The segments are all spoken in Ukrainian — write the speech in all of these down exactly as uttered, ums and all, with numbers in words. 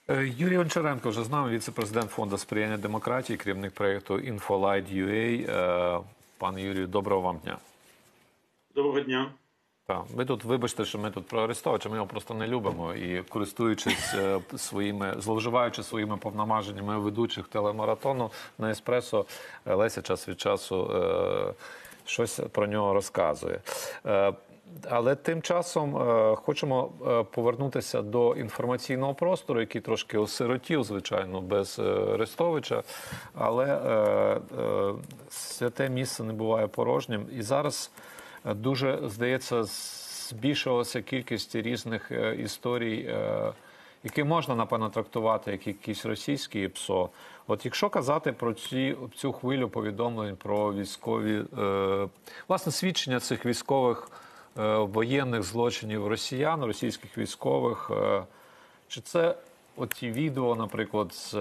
Е, Юрій Гончаренко вже з нами, віце-президент Фонду сприяння демократії, керівник проєкту InfoLight.ua. Е, Пане Юрію, доброго вам дня. Доброго дня. Так, ви тут, вибачте, що ми тут про Арестовича, ми його просто не любимо. І користуючись е, своїми, зловживаючи своїми повноваженнями ведучих телемаратону на Еспресо, Леся час від часу е, щось про нього розказує. Е, Але тим часом е, хочемо е, повернутися до інформаційного простору, який трошки осиротів, звичайно, без е, Арестовича. Але е, е, святе місце не буває порожнім. І зараз дуже, здається, збільшилася кількість різних е, історій, е, які можна, напевно, трактувати як якісь російські ПСО. От якщо казати про ці, цю хвилю повідомлень про військові, е, власне, свідчення цих військових воєнних злочинів росіян, російських військових. Чи це оті відео, наприклад, з,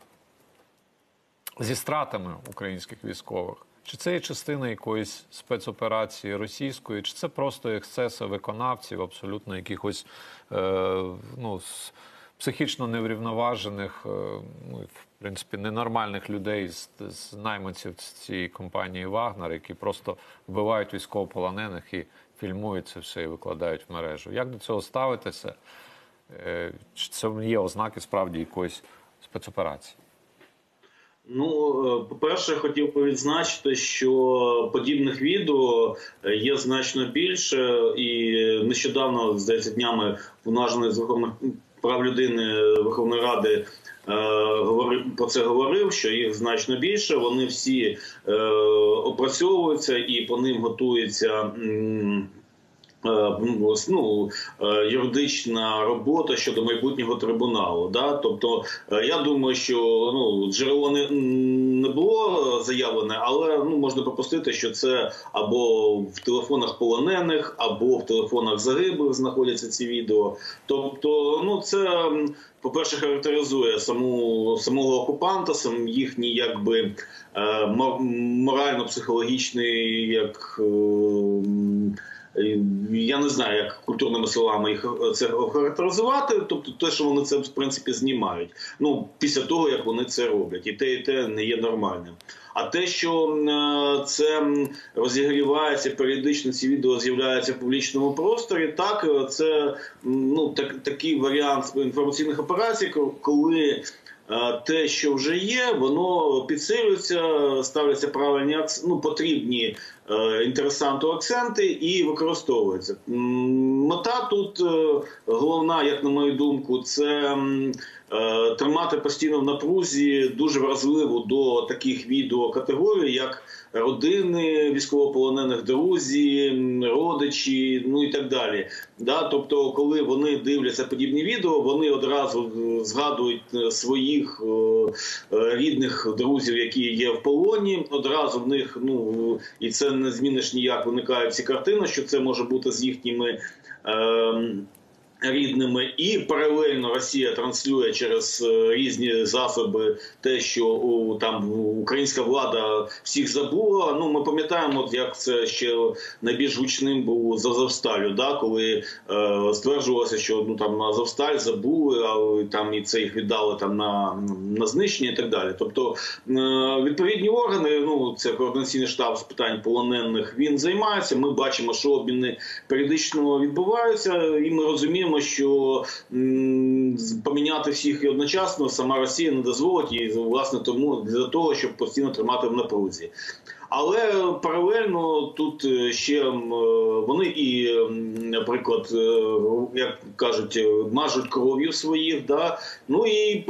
зі стратами українських військових? Чи це є частина якоїсь спецоперації російської? Чи це просто ексцеси виконавців, абсолютно якихось ну, психічно неврівноважених, ну, в принципі, ненормальних людей з, з найманців цієї компанії «Вагнер», які просто вбивають військовополонених і фільмують це все і викладають в мережу. Як до цього ставитися? Чи це є ознаки справді якоїсь спецоперації? Ну, по-перше, хотів би відзначити, що подібних відео є значно більше. І нещодавно, здається, днями уповноважений з Верховних прав людини Верховної Ради про це говорив, що їх значно більше. Вони всі е, опрацьовуються і по ним готується ну, юридична робота щодо майбутнього трибуналу. Да? Тобто, я думаю, що ну, джерело не, не було заявлене, але ну, можна припустити, що це або в телефонах полонених, або в телефонах загиблих знаходяться ці відео. Тобто, ну, це, по-перше, характеризує саму, самого окупанта, сам їхній якби морально-психологічний, як я не знаю, як культурними словами їх це охарактеризувати, тобто те, що вони це, в принципі, знімають. Ну, після того, як вони це роблять. І те, і те не є нормальним. А те, що це розігрівається, періодично ці відео з'являються в публічному просторі, так, це ну, так, такий варіант інформаційних операцій, коли те, що вже є, воно підсилюється, ставляться правильні, ну, потрібні е, інтересанту акценти і використовуються. Мета тут е, головна, як на мою думку, це е, тримати постійно в напрузі дуже вразливу до таких відео категорій, як родини військовополонених, друзі, родичі, ну і так далі. Да? Тобто, коли вони дивляться подібні відео, вони одразу згадують своїх е, рідних друзів, які є в полоні, одразу в них, ну, і це не зміниш ніяк, виникають ці картини, що це може бути з їхніми е, рідними, і паралельно Росія транслює через різні засоби те, що о, там українська влада всіх забула. Ну, ми пам'ятаємо, от як це ще найбільш гучним був з Азовсталю, да, коли е, стверджувалося, що ну там Азовсталь забули, а там і це їх віддали там на, на знищення і так далі. Тобто е, відповідні органи, ну це координаційний штаб з питань полонених, він займається. Ми бачимо, що обміни періодично відбуваються, і ми розуміємо, що м, поміняти всіх і одночасно сама Росія не дозволить, і власне тому для того, щоб постійно тримати в напрузі. Але паралельно тут ще вони і, наприклад, як кажуть, мажуть кров'ю своїх, да? Ну і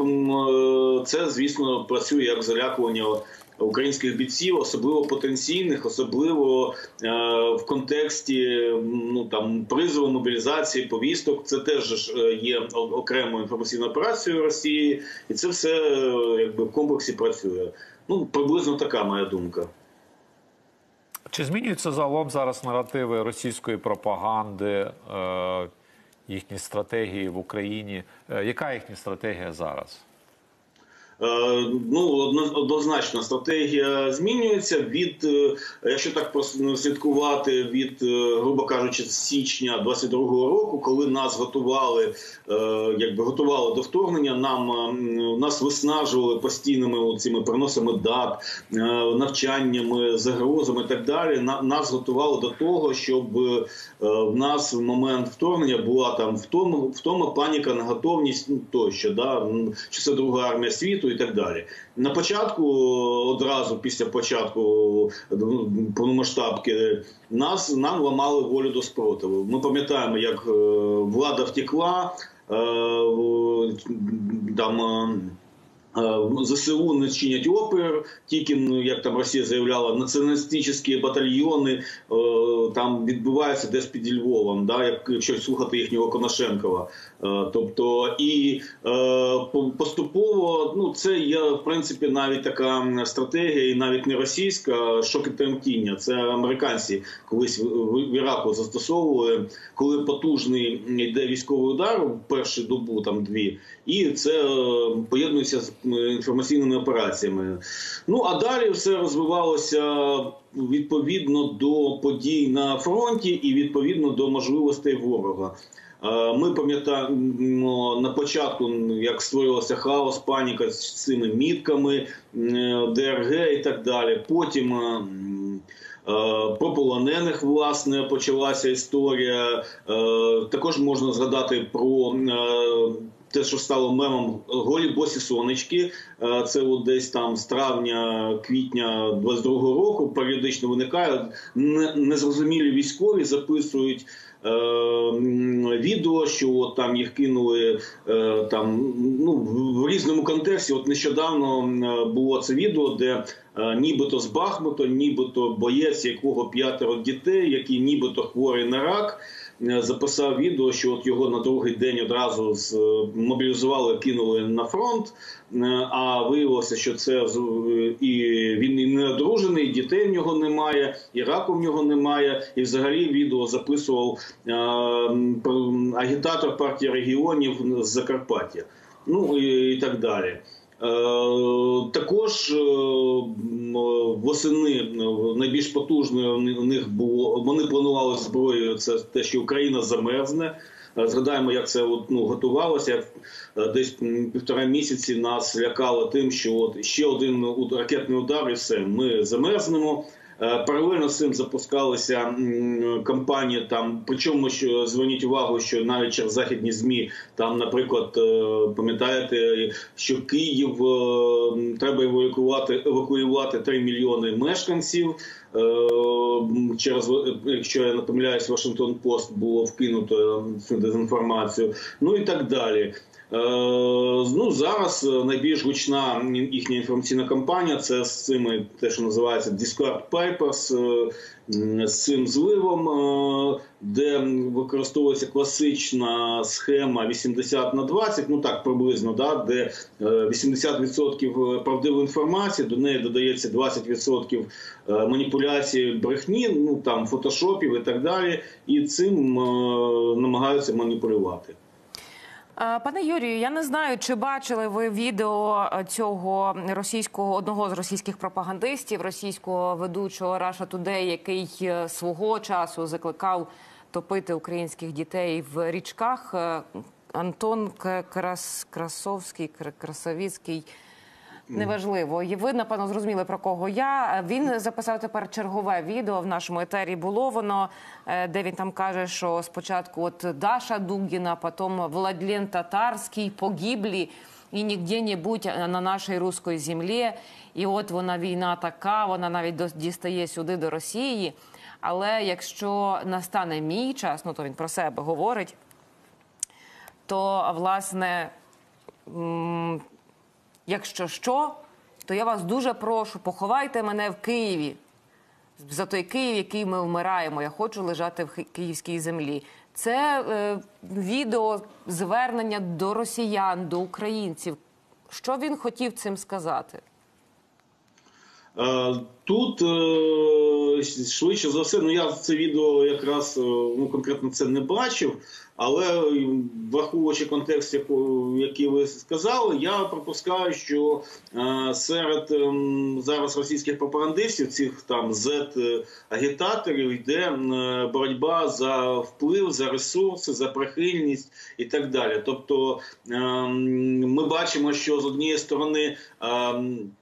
це, звісно, працює як залякування українських бійців, особливо потенційних, особливо е, в контексті ну, там, призову, мобілізації, повісток. Це теж є окремою інформаційною операцією Росії, і це все якби в комплексі працює. Ну, приблизно така моя думка. Чи змінюються загалом зараз наративи російської пропаганди, е, їхні стратегії в Україні? Е, яка їхня стратегія зараз? Ну, однозначно, стратегія змінюється від, якщо так слідкувати, від, грубо кажучи, з січня двадцять другого року, коли нас готували, якби готували до вторгнення, нам, нас виснажували постійними цими переносами дат, навчаннями, загрозами і так далі. Нас готували до того, щоб в нас в момент вторгнення була там втома, втома паніка, неготовність, ну, тощо, да, що це друга армія світу і так далі. На початку, одразу після початку повномасштабки, нас, нам ламали волю до спротиву. Ми пам'ятаємо, як влада втекла, там ЗСУ не чинять опір, тільки, як там Росія заявляла, націоналістичні батальйони там відбуваються десь під Львовом, да, якщо слухати їхнього Конашенкова. Тобто, і поступово, ну, це є, в принципі, навіть така стратегія, і навіть не російська, шок і тремтіння. Це американці колись в Іраку застосовували, коли потужний йде військовий удар в першу добу, там дві, і це поєднується з інформаційними операціями. Ну, а далі все розвивалося відповідно до подій на фронті і відповідно до можливостей ворога. Ми пам'ятаємо на початку, як створювався хаос, паніка з цими мітками, ДРГ і так далі. Потім про полонених, власне, почалася історія. Також можна згадати про те, що стало мемом, голі босі сонечки. Це от десь там з травня-квітня двадцять другого року періодично виникають. Незрозумілі військові записують е, відео, що от там їх кинули е, там, ну, в різному контексті. От нещодавно було це відео, де е, нібито з Бахмуту, нібито боєць, якого п'ятеро дітей, який нібито хворий на рак, записав відео, що от його на другий день одразу мобілізували, кинули на фронт, а виявилося, що це і він і не одружений, і дітей в нього немає, і раку в нього немає, і взагалі відео записував а, агітатор партії регіонів з Закарпаття, ну і, і так далі. Також восени найбільш потужною у них було, вони планували зброєю, це те, що Україна замерзне. Згадаємо, як це ну, готувалося, як десь півтора місяці нас лякало тим, що от ще один ракетний удар і все, ми замерзнемо. Паралельно з цим запускалися кампанії, там, причому, що, зверніть увагу, що навіть через західні ЗМІ, там, наприклад, пам'ятаєте, що Київ треба евакуювати, евакуювати три мільйони мешканців, через, якщо я не помиляюсь, Вашингтон-Пост було вкинуто цю дезінформацію, ну і так далі. Ну, зараз найбільш гучна їхня інформаційна кампанія – це з цими, те, що називається Discord Papers, з цим зливом, де використовується класична схема вісімдесят на двадцять, ну так приблизно, да, де вісімдесят відсотків правдивої інформації, до неї додається двадцять відсотків маніпуляцій, брехні, ну там фотошопів і так далі, і цим намагаються маніпулювати. Пане Юрію, я не знаю, чи бачили ви відео цього російського, одного з російських пропагандистів, російського ведучого Russia Today, який свого часу закликав топити українських дітей в річках. Антон Крас... Красовський, Красовіцький, неважливо. І ви, напевно, зрозуміли, про кого я. Він записав тепер чергове відео, в нашому етері було воно, де він там каже, що спочатку от Даша Дугіна, потім Владлен Татарський погиблі і ніде-небудь на нашій руській землі. І от вона, війна така, вона навіть дістає сюди, до Росії. Але якщо настане мій час, ну то він про себе говорить, то, власне, якщо що, то я вас дуже прошу, поховайте мене в Києві. За той Київ, який ми вмираємо. Я хочу лежати в київській землі. Це е, відео звернення до росіян, до українців. Що він хотів цим сказати? Е, Тут е, швидше за все, ну я це відео якраз е, ну, конкретно це не бачив, але враховуючи контекст, яку- який ви сказали, я припускаю, що е, серед е, зараз російських пропагандистів, цих там зет-агітаторів, йде е, боротьба за вплив, за ресурси, за прихильність і так далі. Тобто е, ми бачимо, що з однієї сторони е,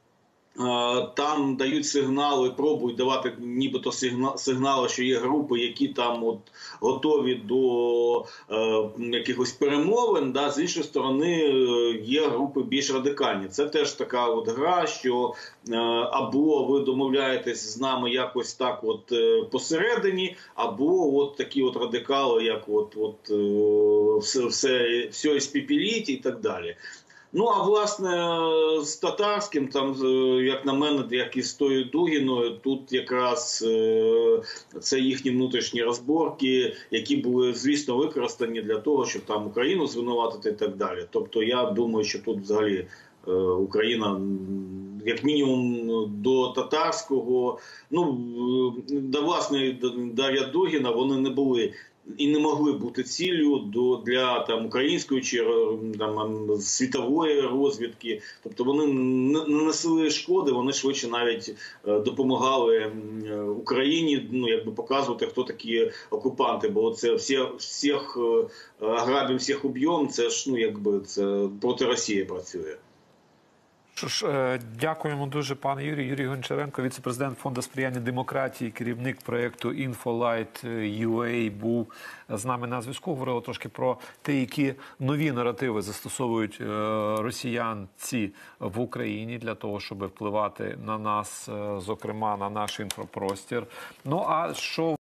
там дають сигнали, пробують давати нібито сигнали, що є групи, які там от готові до е, якихось перемовин. Да? З іншої сторони, є групи більш радикальні. Це теж така от гра, що е, або ви домовляєтесь з нами якось так от е, посередині, або от такі от радикали, як от, от е, все, все, все іспіпіліть і так далі. Ну, а власне, з татарським, там, як на мене, як і з тою Дугіною, тут якраз е, це їхні внутрішні розборки, які були, звісно, використані для того, щоб там Україну звинуватити і так далі. Тобто, я думаю, що тут взагалі е, Україна, як мінімум, до татарського, ну, до власне, Дар'я Дугіна, вони не були і не могли бути ціллю до, для там, української чи там, світової розвідки. Тобто вони не нанесли шкоди, вони швидше навіть е, допомагали Україні, ну, якби показувати, хто такі окупанти. Бо це всі, всіх е, грабим, всіх уб'єм, це ж, ну, якби, це проти Росії працює. Що ж, е, дякуємо дуже, пане Юрій. Юрій Гончаренко, віце-президент Фонду сприяння демократії, керівник проєкту InfoLight ю ей, був з нами на зв'язку. Говорили трошки про те, які нові наративи застосовують е, росіянці в Україні для того, щоб впливати на нас, е, зокрема на наш інфопростір. Ну а що